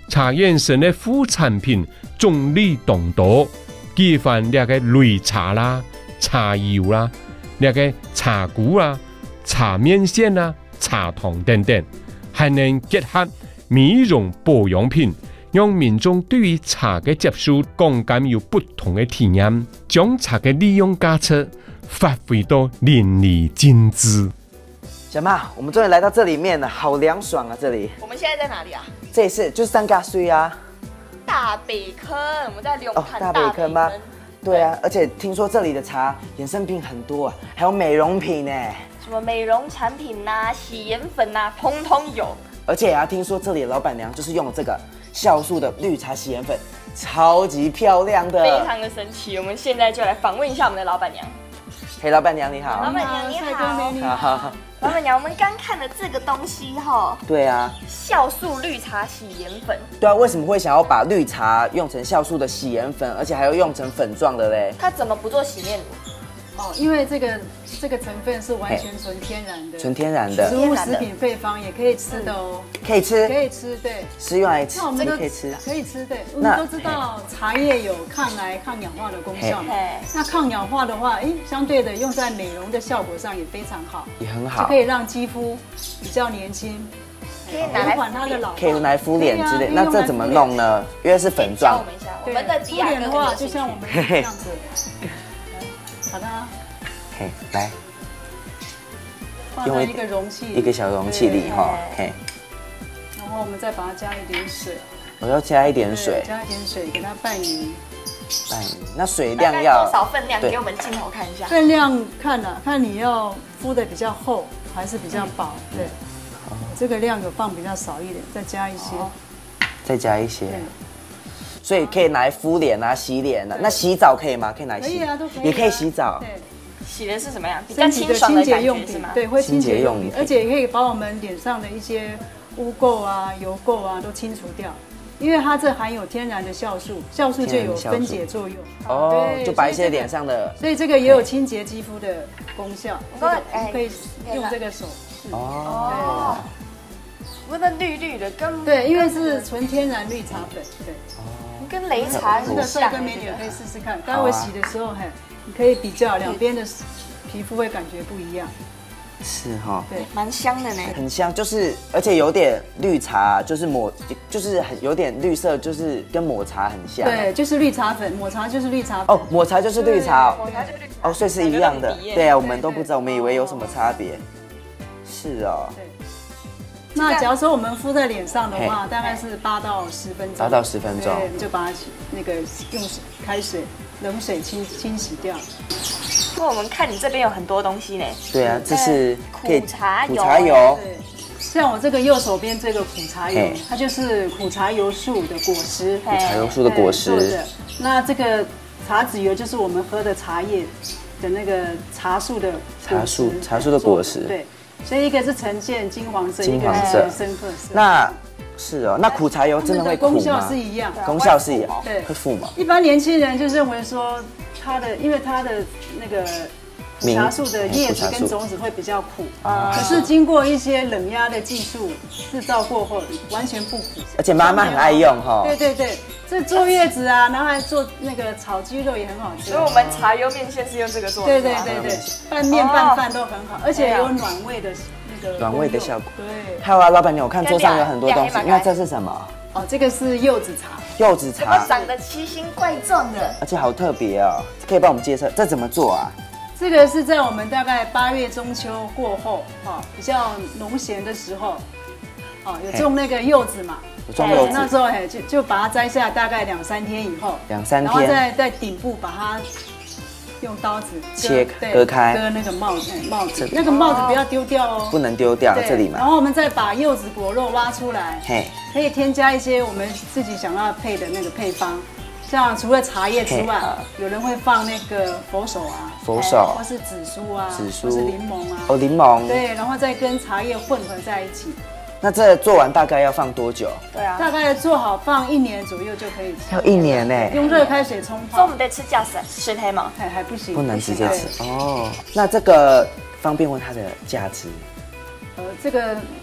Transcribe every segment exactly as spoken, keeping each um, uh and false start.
茶园生的副产品种类众多，举凡那个擂茶啦、茶油啦、那个茶菇啦、茶面线啦、茶糖等等，还能结合美容保养品，让民众对于茶的接受更加有不同的体验，将茶的利用价值发挥到淋漓尽致。 小妈，我们终于来到这里面了，好凉爽啊！这里。 我们现在在哪里啊？ 这里是就是三嘎水啊。 大北坑，我们在龙哦，大北坑吗？对啊，而且听说这里的茶衍生品很多啊，还有美容品呢。 什么美容产品呐、啊、洗颜粉呐、啊，通通有。 而且啊，听说这里的老板娘就是用这个酵素的绿茶洗颜粉，超级漂亮的， 非常的神奇。我们现在就来访问一下我们的老板娘。 嘿，老板娘你好。 老板娘你好。 你好。 老板娘，我们刚看的这个东西哈。对啊。酵素绿茶洗颜粉。 对啊，为什么会想要把绿茶用成酵素的洗颜粉，而且还要用成粉状的嘞？ 它怎么不做洗面乳？ 哦，因为这个这个成分是完全纯天然的， 纯天然的植物食品配方也可以吃的哦， 可以吃， 可以吃，对， 是用来吃， 那我们都可以吃， 可以吃，对，我们都知道茶叶有抗癌、抗氧化的功效嘛，那抗氧化的话，哎，相对的用在美容的效果上也非常好， 也很好， 就可以让肌肤比较年轻， 可以拿来缓它的老化， 可以拿来敷脸之类。那这怎么弄呢？因为是粉状， 我们一下，我们的敷脸的话，就像我们这样子，好的。 嘿，来， 放在一个容器， 一个小容器里哈，嘿， 然后我们再把它加一点水， 我要加一点水， 加一点水给它拌匀， 拌匀。那水量要多少分量？给我们镜头看一下。 分量看了，看你要敷的比较厚还是比较薄，对，这个量有放比较少一点，再加一些， 再加一些。所以可以拿来敷脸啊、洗脸啊，那洗澡可以吗？可以拿来洗， 可以啊，都可以， 也可以洗澡。 对， 洗的是什么样？比较清爽的感觉是吗？ 对，会清洁用品，而且也可以把我们脸上的一些污垢啊、油垢啊都清除掉，因为它这含有天然的酵素，酵素就有分解作用。 哦，就把一些脸上的， 所以这个也有清洁肌肤的功效。可以用这个手。 哦。 我的绿绿的，跟对，因为是纯天然绿茶粉，对。 跟擂茶这个帅哥美女可以试试看，待会洗的时候，嘿，你可以比较两边的皮肤会感觉不一样。 是哈， 对，蛮香的呢， 很香，就是而且有点绿茶，就是抹，就是很有点绿色，就是跟抹茶很像。 对，就是绿茶粉，抹茶就是绿茶粉。 哦，抹茶就是绿茶， 抹茶就是绿茶。 哦，所以是一样的。对啊，我们都不知道，我们以为有什么差别。是哦。对。 那假如说我们敷在脸上的话，大概是八到十分钟。 八到十分钟， 对，你就把它那个用开水、冷水清清洗掉。 不过我们看你这边有很多东西呢。 对啊，这是苦茶油。 苦茶油。 对，像我这个右手边这个苦茶油，它就是苦茶油树的果实。 苦茶油树的果实。 那这个茶籽油就是我们喝的茶叶的那个茶树的茶树茶树的果实。 对。所以一个是呈现金黄色， 金黄色， 深褐色。 那是哦，那苦茶油真的会苦吗？ 功效是一样， 功效是一样， 对， 会附吗？ 一般年轻人就认为说，它的因为它的那个茶树的叶子跟种子会比较苦，可是经过一些冷压的技术制造过后，完全不苦。 而且妈妈很爱用哈。 对对对，这坐月子啊，然后还做那个炒鸡肉也很好吃。 所以我们茶油面线是用这个做的。 对对对对，拌面拌饭都很好，而且有暖胃的那个暖胃的效果。 对。 还有啊，老板娘，我看桌上有很多东西，那这是什么？ 哦，这个是柚子茶。 柚子茶。 长得奇形怪状的， 而且好特别哦，可以帮我们介绍这怎么做啊？ 这个是在我们大概八月中秋过后，哦，比较农闲的时候，哦，有种那个柚子嘛， 有种柚子， 那时候嘿就就把它摘下，大概两三天以后， 两三天， 然后再在顶部把它用刀子切割开， 割那个帽子，帽子，那个帽子不要丢掉哦， 不能丢掉，这里嘛。 然后我们再把柚子果肉挖出来，嘿，可以添加一些我们自己想要配的那个配方。像除了茶叶之外，有人会放那个佛手啊， 佛手， 或是紫苏啊， 紫苏， 或是柠檬啊， 哦，柠檬， 对，然后再跟茶叶混合在一起。 那这做完大概要放多久？ 对啊， 大概做好放一年左右就可以吃。 要一年呢？ 用热开水冲泡。 所以我们得吃加水水黑吗？ 还还不行， 不能直接吃哦。那这个方便问它的价值？ 呃，这个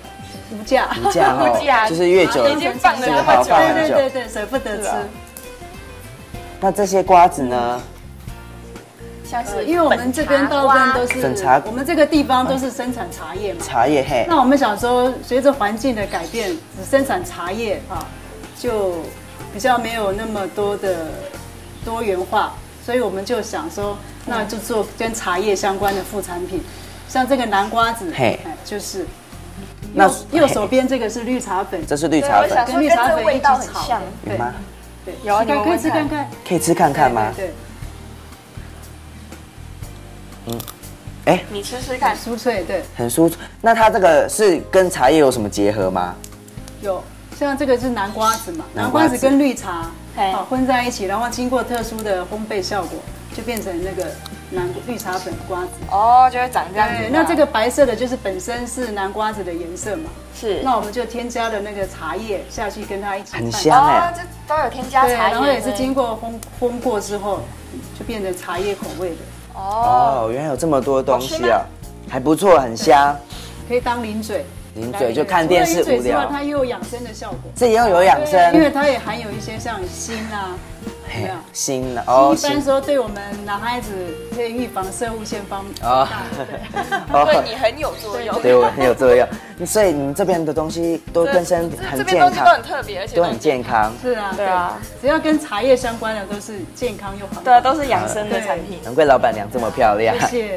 无价， 无价哦，就是越久已经放了那么久， 对对对对，舍不得吃。 那这些瓜子呢？ 像是因为我们这边大部分都是粉茶， 我们这个地方都是生产茶叶嘛。 茶叶嘿。 那我们想说，随着环境的改变，只生产茶叶啊，就比较没有那么多的多元化，所以我们就想说，那就做跟茶叶相关的副产品，像这个南瓜子，嘿，就是。那右手边这个是绿茶粉， 这是绿茶粉， 跟绿茶粉味道很像， 对吗？ 对，有啊，可以吃看看， 可以吃看看吗？ 对。 嗯，哎，你吃吃看， 酥脆，对， 很酥脆。那它这个是跟茶叶有什么结合吗？ 有，像这个是南瓜子嘛，南瓜子跟绿茶好混在一起，然后经过特殊的烘焙效果，就变成那个南绿茶粉瓜子。 哦，就会长这样子。 对，那这个白色的就是本身是南瓜子的颜色嘛。 是。 那我们就添加了那个茶叶下去跟它一起拌。 很香哎。 哦，这都有添加茶叶。 然后也是经过烘烘过之后，就变成茶叶口味的。 哦，原来有这么多东西啊，还不错，很香， 可以当零嘴。 零嘴就看电视无聊， 它又有养生的效果。 这也要有养生， 因为它也含有一些像锌啊，有没有？ 锌哦， 一般说对我们男孩子可以预防射物腺方哦，对你很有作用， 对我很有作用。所以你们这边的东西都跟身很健康， 都很特别，而且都很健康。 是啊， 对啊， 只要跟茶叶相关的都是健康又环保， 对，都是养生的产品。 难怪老板娘这么漂亮。 谢谢。